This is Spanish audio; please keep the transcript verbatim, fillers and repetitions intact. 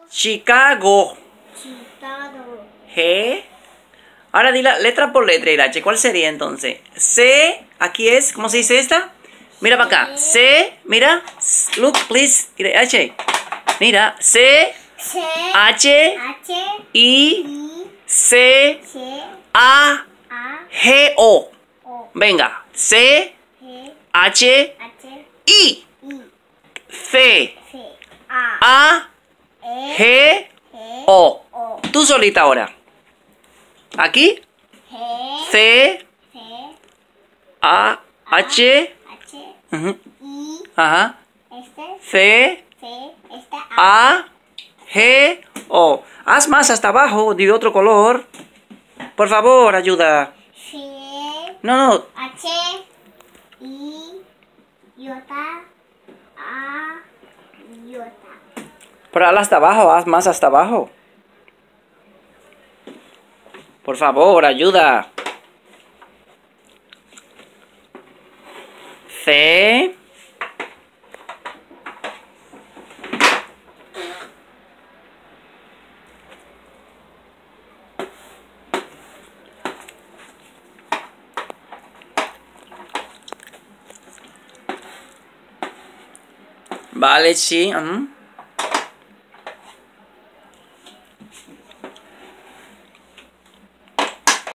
Chicago. Chicago. G. Ahora di la letra por letra, Irache. ¿Cuál sería entonces? C. Aquí es. ¿Cómo se dice esta? Mira para acá. C. Mira. Look, please. Irache. Mira. C. C. H. H. I. I. C. C. A. A. G. O. O. Venga. C. G. H. H. I. I. C. C. A. A. E. G. G. O. O. Tú solita ahora. Aquí. G. C. C. A. H. H. Ujú. I. Ajá. Este. C. C. Este. A. A. G. O. Haz más hasta abajo de otro color. Por favor, ayuda. C. No, no. H. I. Iota. A. Iota. Pero haz hasta abajo. Haz más hasta abajo. Por favor, ayuda. C. Vale, sí. Uh-huh.